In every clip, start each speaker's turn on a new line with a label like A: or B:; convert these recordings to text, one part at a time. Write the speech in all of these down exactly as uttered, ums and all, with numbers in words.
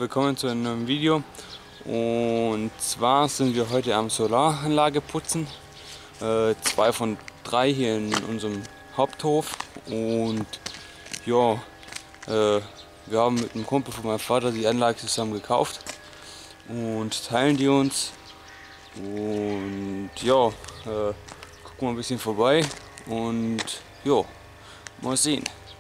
A: willkommen zu einem neuen Video. Und zwar sind wir heute am Solaranlage putzen. Äh, zwei von drei hier in unserem Haupthof. Und ja, äh, wir haben mit einem Kumpel von meinem Vater die Anlage zusammen gekauft und teilen die uns. Und ja, äh, gucken wir ein bisschen vorbei und ja, mal sehen.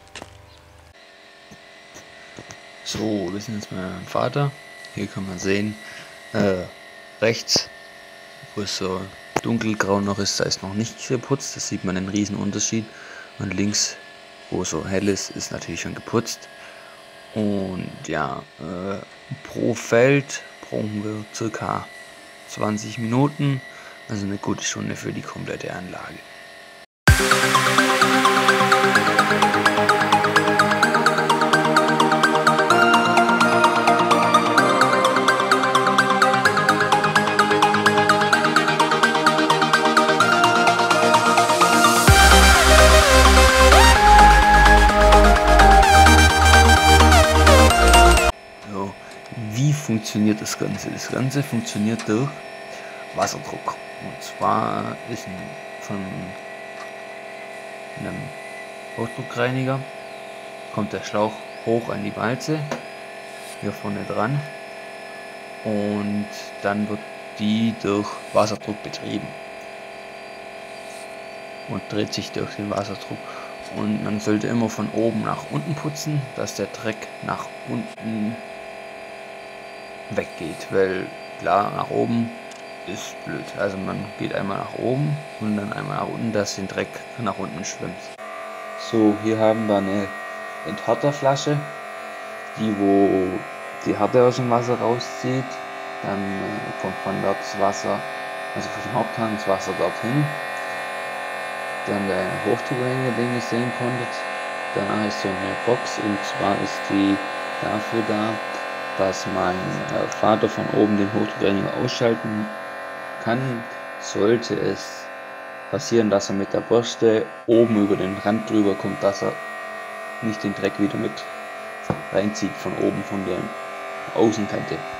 B: So, wir sind jetzt bei meinem Vater. Hier kann man sehen, äh, rechts, wo es so dunkelgrau noch ist, da ist noch nicht geputzt. Das sieht man einen riesen Unterschied. Und links, wo so hell ist, ist natürlich schon geputzt. Und ja, äh, pro Feld brauchen wir circa zwanzig Minuten, also eine gute Stunde für die komplette Anlage. Wie funktioniert das Ganze? Das Ganze funktioniert durch Wasserdruck. Und zwar ist ein, von einem Hochdruckreiniger kommt der Schlauch hoch an die Walze, hier vorne dran, und dann wird die durch Wasserdruck betrieben und dreht sich durch den Wasserdruck. Und man sollte immer von oben nach unten putzen, dass der Dreck nach unten weggeht, weil klar, nach oben ist blöd. Also man geht einmal nach oben und dann einmal nach unten, dass den Dreck nach unten schwimmt. So, hier haben wir eine Enthärterflasche, die wo die Härte aus dem Wasser rauszieht. Dann äh, kommt von dort das Wasser, also von dem Haupthahn das Wasser dorthin. Dann der Hochdruckreiniger, den ihr sehen konntet. Danach ist so eine Box, und zwar ist die dafür da, dass mein äh, Vater von oben den Hochdruckreiniger ausschalten kann, sollte es passieren, dass er mit der Bürste oben über den Rand drüber kommt, dass er nicht den Dreck wieder mit reinzieht von oben von der Außenkante.